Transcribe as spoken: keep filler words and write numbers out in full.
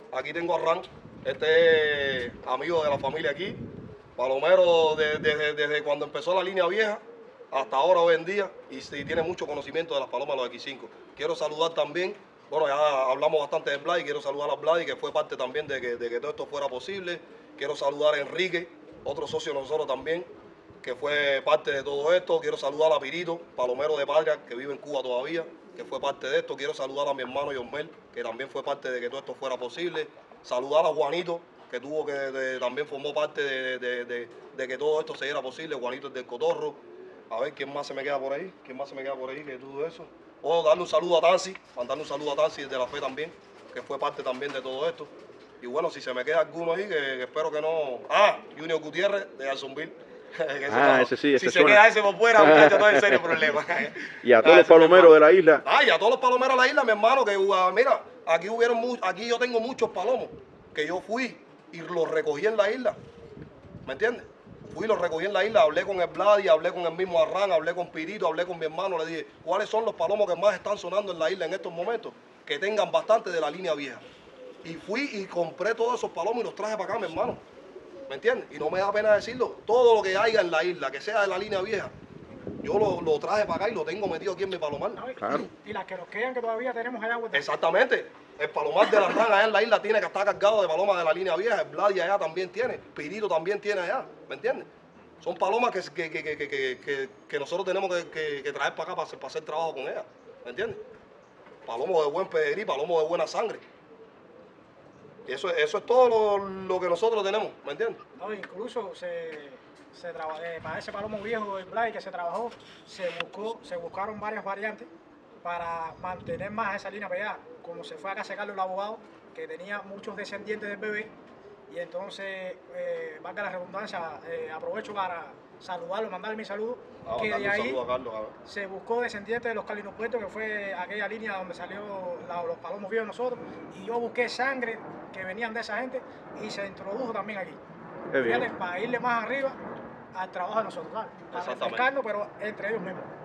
Aquí tengo a Ran, este es amigo de la familia aquí, palomero desde de, de, de cuando empezó la línea vieja hasta ahora, hoy en día, y, y tiene mucho conocimiento de las palomas de los equis cinco. Quiero saludar también, bueno, ya hablamos bastante de Vladi, quiero saludar a Vladi, que fue parte también de que, de que todo esto fuera posible. Quiero saludar a Enrique, otro socio de nosotros también, que fue parte de todo esto. Quiero saludar a Pirito, palomero de Patria, que vive en Cuba todavía, que fue parte de esto. Quiero saludar a mi hermano Yomel, que también fue parte de que todo esto fuera posible. Saludar a Juanito, que tuvo que de, también formó parte de, de, de, de que todo esto se diera posible. Juanito es del Cotorro. A ver, ¿quién más se me queda por ahí? ¿Quién más se me queda por ahí que todo eso? O darle un saludo a Tansi, mandarle un saludo a Tansi de la Fe también, que fue parte también de todo esto. Y bueno, si se me queda alguno ahí, que, que espero que no... Ah, Junior Gutiérrez de Alzonville. Ah, no, ese sí, ese si suena. se queda ese por fuera, muchachos, no hay serio problema. Y a todos los palomeros de la isla. Ah, y a todos los palomeros de la isla, mi hermano, que uh, mira, aquí hubieron mu aquí yo tengo muchos palomos que yo fui y los recogí en la isla. ¿Me entiendes? Fui y los recogí en la isla, hablé con el Vladi, hablé con el mismo Arran, hablé con Pirito, hablé con mi hermano, le dije, ¿cuáles son los palomos que más están sonando en la isla en estos momentos? Que tengan bastante de la línea vieja. Y fui y compré todos esos palomos y los traje para acá, mi hermano. ¿Me entiendes? Y no me da pena decirlo. Todo lo que haya en la isla, que sea de la línea vieja, yo lo, lo traje para acá y lo tengo metido aquí en mi palomar. No, y, Claro. y las que nos quedan que todavía tenemos allá. Pues, Exactamente. El palomar de la rana allá en la isla tiene que estar cargado de palomas de la línea vieja. El Vladi allá también tiene. Pirito también tiene allá. ¿Me entiendes? Son palomas que, que, que, que, que, que nosotros tenemos que, que, que traer para acá para hacer, para hacer trabajo con ellas. ¿Me entiendes? Palomos de buen pedigrí, palomos de buena sangre. Y eso, eso es todo lo, lo que nosotros tenemos. ¿Me entiendes? no, incluso se, se traba, eh, para ese palomo viejo del Vladi que se trabajó, se buscó, se buscaron varias variantes para mantener más esa línea pegada. Como se fue a casa Carlos el abogado, que tenía muchos descendientes del bebé, y entonces, eh, valga la redundancia, eh, aprovecho para saludarlo, mandarle mi saludo, Ah, que de ahí saludo a Carlos, a ver. se buscó descendientes de los calinopuertos, que fue aquella línea donde salió la, los palomos viejos de nosotros, y yo busqué sangre que venían de esa gente y se introdujo también aquí. Qué bien. Fíjate, para irle más arriba al trabajo de nosotros, ¿sabes? Para Exactamente. refrescarnos, pero entre ellos mismos.